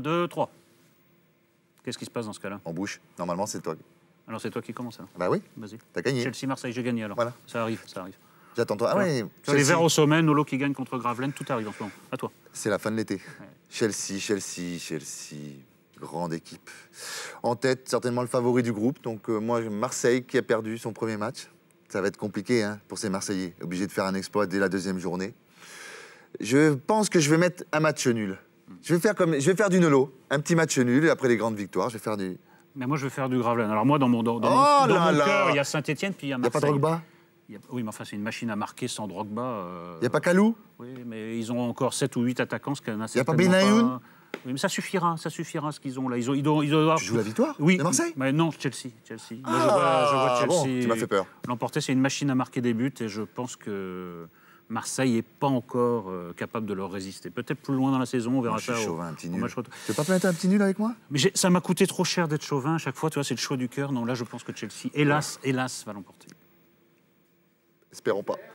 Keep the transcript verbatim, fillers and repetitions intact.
deux, trois. Qu'est-ce qui se passe dans ce cas-là? En bouche. Normalement, c'est toi. Alors c'est toi qui commence alors. Bah oui. Vas-y. T'as gagné. Chelsea-Marseille, j'ai gagné alors. Voilà. Ça arrive, ça arrive. J'attends toi. Ah ouais. Sur les verts au sommet, Nolo qui gagne contre Gravelaine, tout arrive en ce moment. À toi. C'est la fin de l'été. Ouais. Chelsea, Chelsea, Chelsea. Grande équipe. En tête, certainement le favori du groupe. Donc euh, moi, Marseille qui a perdu son premier match. Ça va être compliqué hein, pour ces Marseillais. Obligés de faire un exploit dès la deuxième journée. Je pense que je vais mettre un match nul. Je vais faire, comme, je vais faire du Nolo. Un petit match nul et après les grandes victoires, je vais faire du... Mais moi, je vais faire du Gravelaine. Alors moi, dans mon, dans, dans oh mon, dans mon là cœur, il y a Saint-Etienne, puis il y a Marseille. Il n'y a pas Drogba? Il y a, oui, mais enfin, c'est une machine à marquer sans Drogba. Euh, il n'y a pas Kalou? Oui, mais ils ont encore sept ou huit attaquants, ce qu'il y en a. Il n'y a pas Benayoun? Oui, mais ça suffira, ça suffira ce qu'ils ont là. Ils ont, ils doivent, ils doivent... Tu joues la victoire? Oui. De Marseille? Mais non, Chelsea. Chelsea. Ah, moi, je vois, je vois Chelsea. Bon, tu m'as fait peur. L'emporter, c'est une machine à marquer des buts et je pense que Marseille n'est pas encore euh, capable de leur résister. Peut-être plus loin dans la saison, on verra moi, je ça. Je suis au, chauvin, un petit nul. match... Tu veux pas plaindre un petit nul avec moi? Mais ça m'a coûté trop cher d'être chauvin à chaque fois. Tu vois, c'est le choix du cœur. Non, là, je pense que Chelsea, hélas, hélas, va l'emporter. Espérons pas.